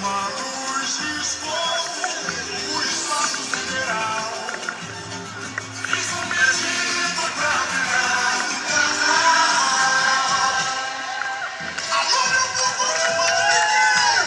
Uma luz de fogo, o espaço sideral. Fiz um pedido pra brilhar no carnaval. Alô, meu povo de Montevidéu!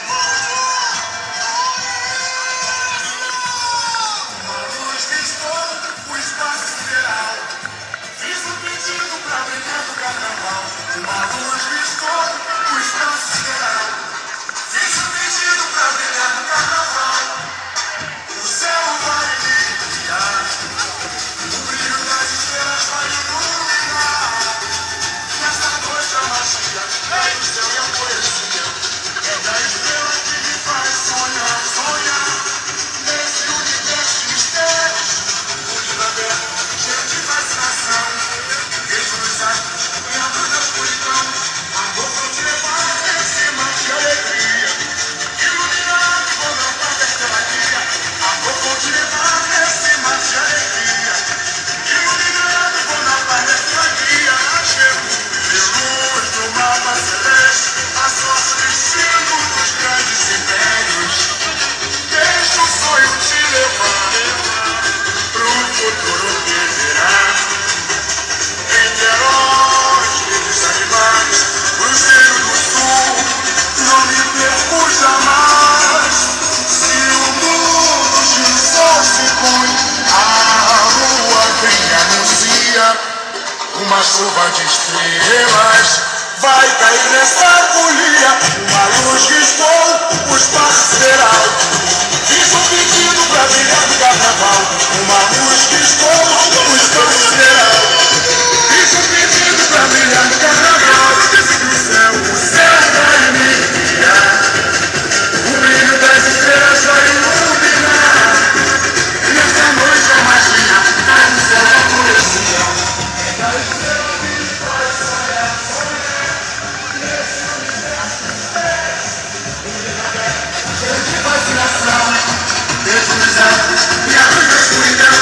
Uma luz de fogo, o espaço sideral. Fiz um pedido pra brilhar no carnaval. Uma luz de fogo, o espaço sideral. Fiz um pedido pra brilhar no carnaval. O céu vai brilhar, o brilho das estrelas vai iluminar. Nessa noite a magia é do céu e a poesia. É da estrela que me faz sonhar, sonhar. Nesse universo de mistérios, o livro aberto, cheio de fascinação. Vejo os astros e a luz da escuridão. Amor, vou te levar nesse mar de alegria. Iluminado por meu pai daquela guia. Amor, vou te levar nesse mar de alegria. Iluminado por meu pai daquela guia. Chego de luz do mapa celeste. A sorte destino dos grandes impérios. Deixa o sonho te levar pro futuro que virá. Entre heróis, livros animais, Cruzeiro do Sul, não me perco jamais. Se o mundo de sol se põe, a lua vem e anuncia uma chuva de estrelas. Vai cair nessa folia, uma luz que estou, o espaço sideral. Fiz um pedido pra brilhar no carnaval, uma luz que estou, o espaço sideral. Fiz um pedido pra brilhar no carnaval. O céu vai iluminar, o brilho das estrelas vai iluminar. Nessa noite a magia tá no céu da poesia. É da estrela que me faz sonhar, sonhar. Nesse universo cheio de fascinação. Vejo os astros e a luz da escuridão.